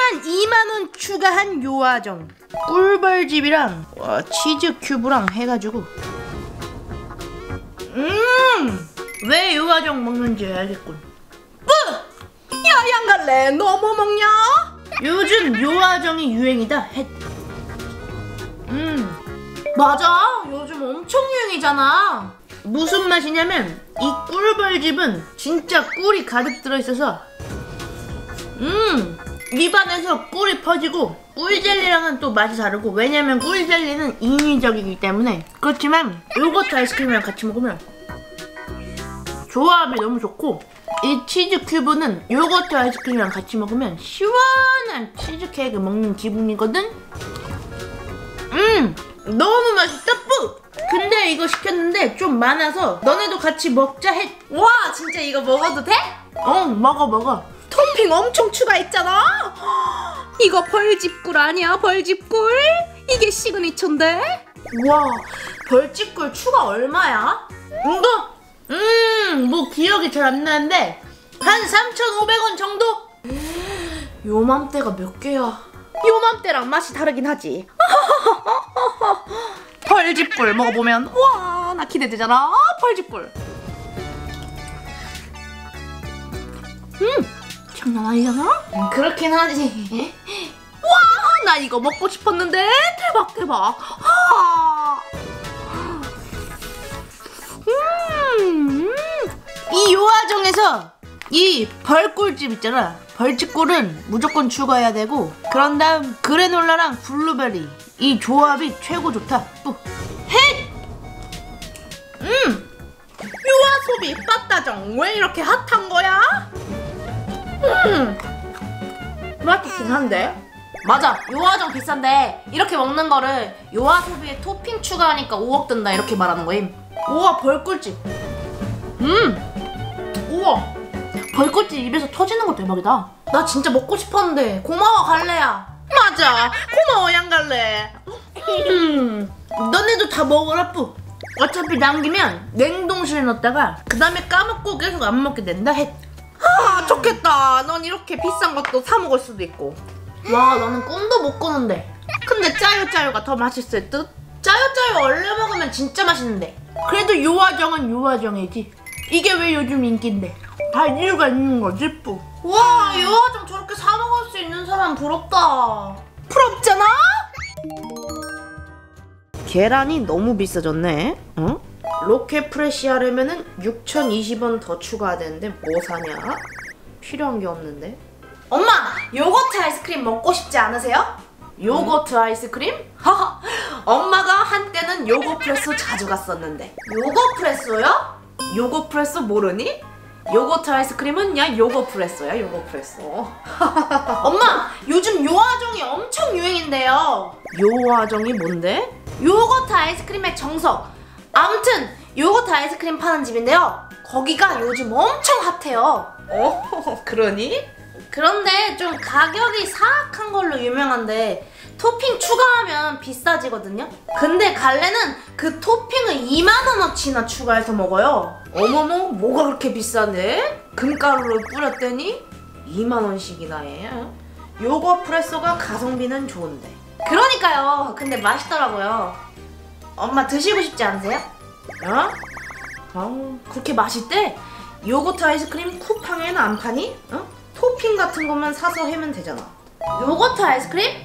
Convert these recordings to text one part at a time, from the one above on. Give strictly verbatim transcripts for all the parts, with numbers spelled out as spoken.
한 이만 원 추가한 요아정. 꿀벌집이랑 와, 치즈 큐브랑 해가지고. 음! 왜 요아정 먹는지 알겠군. 뿌! 야, 양갈래, 너 뭐 먹냐? 요즘 요아정이 유행이다. 헷. 음, 맞아. 요즘 엄청 유행이잖아. 무슨 맛이냐면 이 꿀벌집은 진짜 꿀이 가득 들어있어서 음, 입안에서 꿀이 퍼지고 꿀젤리랑은 또 맛이 다르고, 왜냐면 꿀젤리는 인위적이기 때문에. 그렇지만 요거트 아이스크림이랑 같이 먹으면 조합이 너무 좋고, 이 치즈 큐브는 요거트 아이스크림이랑 같이 먹으면 시원한 치즈케이크 먹는 기분이거든? 음! 너무 맛있다 뿌! 근데 이거 시켰는데 좀 많아서 너네도 같이 먹자 해. 와, 진짜 이거 먹어도 돼? 어, 먹어 먹어. 토핑 엄청 추가했잖아. 이거 벌집꿀 아니야? 벌집꿀? 이게 시그니처인데? 와, 벌집꿀 추가 얼마야? 이거? 음, 뭐 기억이 잘 안 나는데 한 삼천오백 원 정도? 요맘때가 몇 개야? 요맘때랑 맛이 다르긴 하지. 벌집꿀 먹어보면 와, 나 기대되잖아. 벌집꿀. 음, 장난 아니잖아? 음, 그렇긴 하지. 와, 나 이거 먹고 싶었는데. 대박 대박. 아. 음, 이 요아정에서 이 벌꿀집 있잖아. 벌집꿀은 무조건 추가해야 되고, 그런 다음 그래놀라랑 블루베리, 이 조합이 최고 좋다. 뿌. 헷! 음! 요아소비 빠따정 왜 이렇게 핫한 거야? 음! 맛있긴 한데? 맞아, 요아정 비싼데 이렇게 먹는 거를 요아소비에 토핑 추가하니까 오억 든다 이렇게 말하는 거임. 우와, 벌꿀집. 음! 우와! 벌꿀집 입에서 터지는 거 대박이다. 나 진짜 먹고 싶었는데 고마워 갈래야. 맞아, 고마워 양갈래. 음, 너네도 다 먹어라 뿌. 어차피 남기면 냉동실에 넣었다가 그 다음에 까먹고 계속 안 먹게 된다. 헷. 아, 좋겠다. 넌 이렇게 비싼 것도 사 먹을 수도 있고. 와, 나는 꿈도 못 꾸는데. 근데 짜요짜요가 더 맛있을 듯? 짜요짜요 얼려 먹으면 진짜 맛있는데. 그래도 요아정은 요아정이지. 이게 왜 요즘 인기인데? 다 이유가 있는 거지 뿌. 와, 요아정 저렇게 사 먹을 수 있는 사람 부럽다. 부럽잖아? 계란이 너무 비싸졌네. 응? 로켓 프레쉬 하려면은 육천이십 원 더 추가해야 되는데 뭐 사냐? 필요한 게 없는데. 엄마, 요거트 아이스크림 먹고 싶지 않으세요? 요거트 아이스크림? 하하, 엄마가 한때는 요거프레소 자주 갔었는데. 요거프레소요? 요거프레소 모르니? 요거트 아이스크림은 야 요거프레소야, 요거프레소. 엄마, 요즘 요아정이 엄청 유행인데요. 요아정이 뭔데? 요거트 아이스크림의 정석. 아무튼 요거트 아이스크림 파는 집인데요, 거기가 요즘 엄청 핫해요. 어? 그러니? 그런데 좀 가격이 사악한 걸로 유명한데 토핑 추가하면 비싸지거든요. 근데 갈래는 그 토핑을 이만 원어치나 추가해서 먹어요. 어머머, 뭐가 그렇게 비싼데? 금가루를 뿌렸더니 이만 원씩이나 해. 요거프레소가 가성비는 좋은데. 그러니까요. 근데 맛있더라고요. 엄마 드시고 싶지 않으세요? 어? 어, 그렇게 맛있대? 요거트 아이스크림 쿠팡에는 안 파니? 어? 토핑 같은 것만 사서 해면 되잖아. 요거트 아이스크림?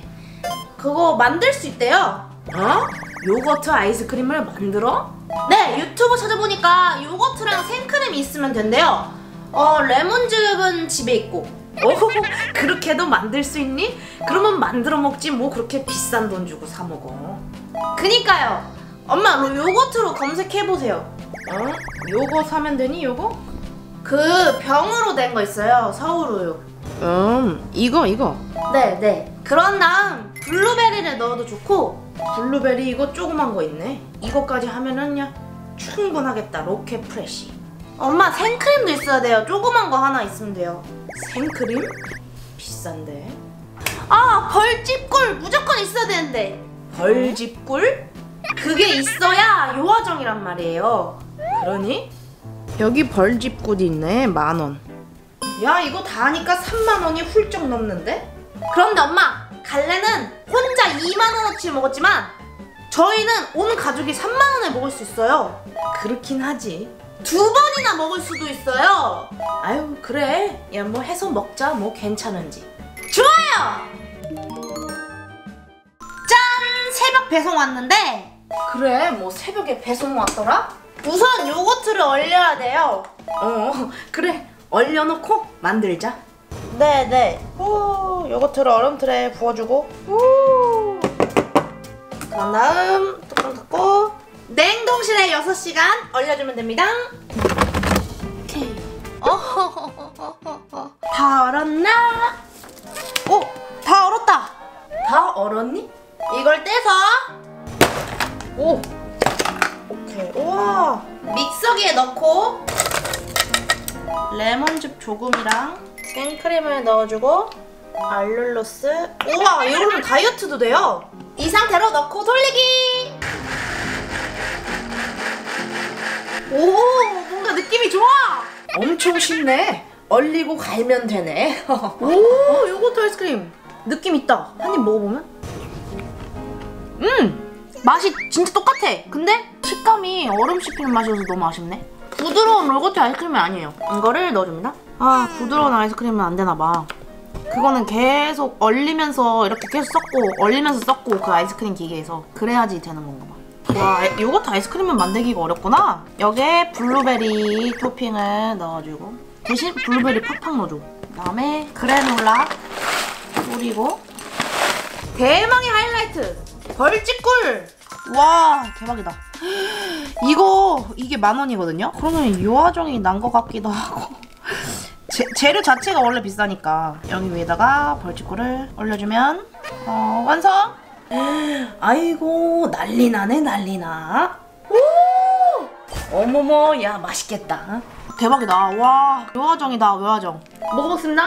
그거 만들 수 있대요. 어? 요거트 아이스크림을 만들어? 네, 유튜브 찾아보니까 요거트랑 생크림이 있으면 된대요. 어, 레몬즙은 집에 있고. 오, 그렇게도 만들 수 있니? 그러면 만들어 먹지 뭐 그렇게 비싼 돈 주고 사 먹어. 그니까요. 엄마, 요거트로 검색해보세요. 어? 요거 사면 되니, 요거? 그 병으로 된 거 있어요. 서울우유. 음, 이거 이거. 네, 네. 그런 다음 블루베리를 넣어도 좋고. 블루베리 이거 조그만 거 있네. 이거까지 하면은 야 충분하겠다. 로켓 프레쉬. 엄마, 생크림도 있어야 돼요. 조그만 거 하나 있으면 돼요. 생크림? 비싼데. 아, 벌집꿀 무조건 있어야 되는데. 벌집꿀? 그게 있어야 요아정이란 말이에요. 그러니? 여기 벌집꿀이 있네. 만 원. 야, 이거 다 하니까 삼만 원이 훌쩍 넘는데? 그런데 엄마, 갈래는 혼자 이만 원어치 먹었지만 저희는 온 가족이 삼만 원에 먹을 수 있어요. 그렇긴 하지. 두 번이나 먹을 수도 있어요. 아유 그래. 야 뭐 해서 먹자. 뭐 괜찮은지. 좋아요. 짠! 새벽 배송 왔는데. 그래 뭐 새벽에 배송 왔더라? 우선 요거트를 얼려야 돼요. 어 그래. 얼려놓고 만들자. 네네. 오, 요거트를 얼음틀에 부어주고. 오. 그런 다음 뚜껑 닫고 냉동실에 여섯 시간 얼려주면 됩니다. 오케이. 어허허허허허. 다 얼었나? 오! 다 얼었다. 다 얼었니? 이걸 떼서 오. 오케이. 우와. 믹서기에 넣고 레몬즙 조금이랑 생크림을 넣어주고 알룰로스. 우와, 이거는 다이어트도 돼요. 이 상태로 넣고 돌리기. 오, 뭔가 느낌이 좋아. 엄청 쉽네. 얼리고 갈면 되네. 오, 요거트 아이스크림 느낌 있다. 한 입 먹어보면? 음, 맛이 진짜 똑같아. 근데 식감이 얼음 씹히는 맛이어서 너무 아쉽네. 부드러운 요거트 아이스크림이 아니에요. 이거를 넣어줍니다. 아, 부드러운 아이스크림은 안 되나 봐. 그거는 계속 얼리면서 이렇게 계속 섞고 얼리면서 섞고 그 아이스크림 기계에서 그래야지 되는 건가 봐. 와, 요거트 아이스크림은 만들기가 어렵구나. 여기에 블루베리 토핑을 넣어주고 대신 블루베리 팍팍 넣어줘. 그다음에 그래놀라 뿌리고 대망의 하이라이트 벌집꿀. 와, 대박이다. 이거 이게 만 원이거든요. 그러면 요화정이 난 것 같기도 하고. 재, 재료 자체가 원래 비싸니까. 여기 위에다가 벌집꿀을 올려주면 어, 완성. 아이고 난리 나네 난리 나. 오! 어머머 야 맛있겠다. 대박이다. 와, 요화정이다. 요화정. 먹어보겠습니다.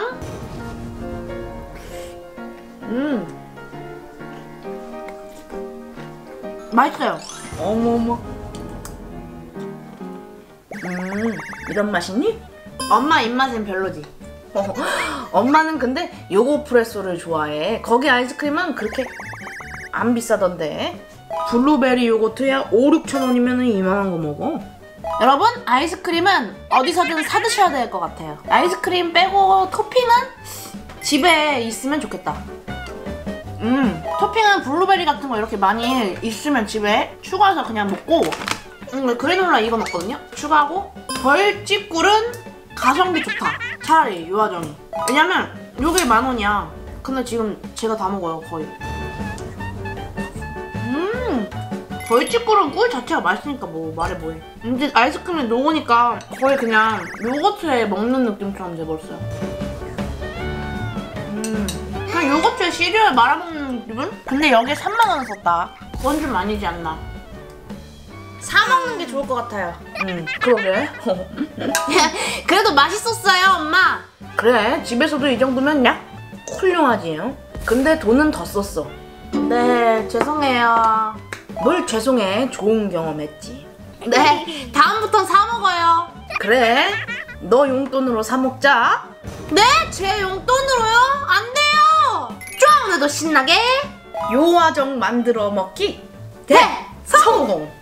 음, 맛있어요. 어머머. 음 이런 맛이니? 엄마 입맛엔 별로지. 어, 엄마는 근데 요거프레소를 좋아해. 거기 아이스크림은 그렇게 안 비싸던데. 블루베리 요거트야 오, 육천 원이면 이만한 거 먹어. 여러분, 아이스크림은 어디서든 사 드셔야 될 것 같아요. 아이스크림 빼고 토핑은 집에 있으면 좋겠다. 음, 토핑은 블루베리 같은 거 이렇게 많이 있으면 집에 추가해서 그냥 먹고, 음, 그래놀라 이거 먹거든요? 추가하고 벌집꿀은 가성비 좋다. 차라리 요화정이. 왜냐면 요게 만 원이야. 근데 지금 제가 다 먹어요 거의. 음, 벌집꿀은 꿀 자체가 맛있으니까 뭐 말해 뭐해. 근데 아이스크림이 녹으니까 거의 그냥 요거트에 먹는 느낌처럼 돼버렸어요. 음, 그냥 요거트에 시리얼 말아먹는 기분? 근데 여기에 삼만 원 썼다. 그건 좀 아니지 않나. 사 먹는 게 좋을 것 같아요. 음 그러게. 그래도 맛있었어요, 엄마. 그래 집에서도 이 정도면 야 훌륭하지. 요 근데 돈은 더 썼어. 네, 죄송해요. 뭘 죄송해. 좋은 경험했지. 네, 다음부턴 사 먹어요. 그래 너 용돈으로 사 먹자. 네, 제 용돈으로요? 안 돼요. 좀 오늘도 신나게 요화정 만들어 먹기 네, 성공.